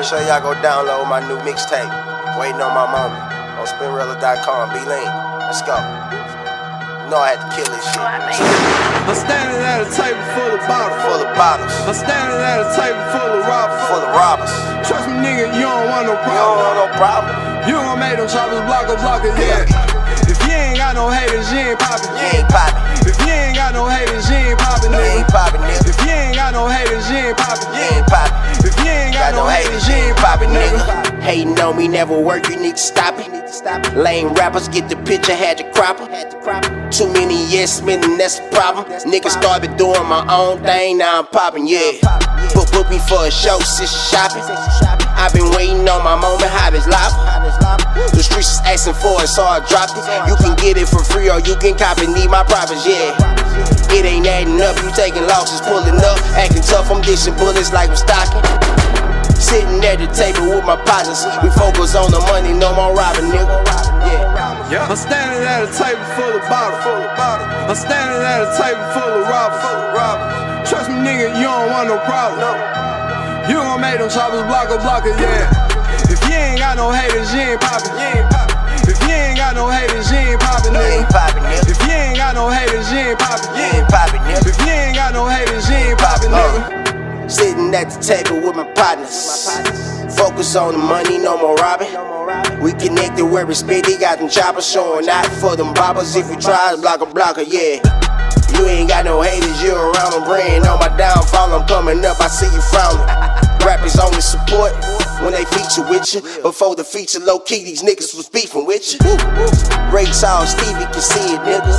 sure y'all go download my new mixtape. Waiting on my mama on spinrilla.com. B-Link, let's go. You know I had to kill this shit. I'm standing at a table full of bottles. Full of bottles. I'm standing at a table full of robbers. Full of robbers. Trust me, nigga, you don't want no You problem. don't want no problem. You gon' make them choppers blockers, yeah. If you ain't got no haters, you ain't poppin'. You ain't poppin'. If you ain't got no haters, you ain't poppin', You nigga. ain't poppin', nigga. If you ain't got no haters, you ain't poppin'. You ain't poppin'. If you ain't got no haters, you ain't poppin', nigga. Hating on me never work, you need to stop it. Lame rappers get the picture, had to crop it. Too many yes men, and that's the problem. Niggas started doing my own thing, now I'm poppin', yeah. Book me for a show, sis shopping. I've been waiting on my moment, hot as lava. The streets is asking for it, so I dropped it. You can get it for free or you can cop it, need my profits, yeah. It ain't adding up, you taking losses, pulling up, acting tough, I'm dishing bullets like I'm stocking. Sitting at the table with my partners, we focus on the money, no more robbing, nigga. Yeah. I'm standing at a table full of bottles. I'm standing at a table full of robbers. Trust me, nigga, you don't want no problem. You gon' make them choppers blockers, yeah. If you ain't got no haters, you ain't poppin'. If you ain't got no haters, you ain't poppin', nigga. If you ain't got no haters, you ain't poppin'. If you ain't got no haters, you ain't poppin', nigga. Sitting at the table with my partners. Focus on the money, no more robbing. We connected where it's spitty, got them choppers showing out for them boppers. If you try to blocker, yeah. You ain't got no haters, you around them praying on my downfall. I'm coming up, I see you frowning. Rappers only support when they feature with you. Before the feature, low key, these niggas was beefing with you. Ray Charles, Stevie can see it, nigga.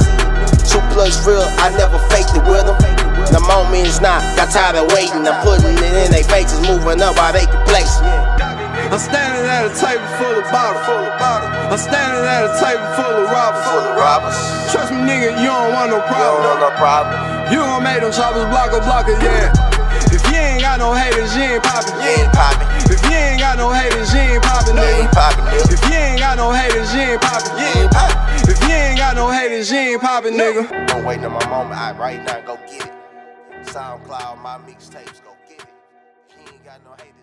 2+ real, I never faked it with them. The moment is not, got tired of waiting. I'm putting it in their faces, moving up while they can place. I'm standing at a table full of bottles. I'm standing at a table full of robbers. Trust me, nigga, you don't want no problem. You don't want no problem. You gon' make them choppers blockers, yeah. If you ain't got no haters, you ain't poppin'. You ain't poppin'. If you ain't got no haters, you ain't poppin', You nigga. ain't poppin', nigga. If you ain't got no haters, you ain't poppin'. You ain't poppin'. If you ain't got no haters, you ain't poppin', nigga. I'm waiting on my moment, right now, go get it. SoundCloud, my mixtapes, go get it. He ain't got no haters.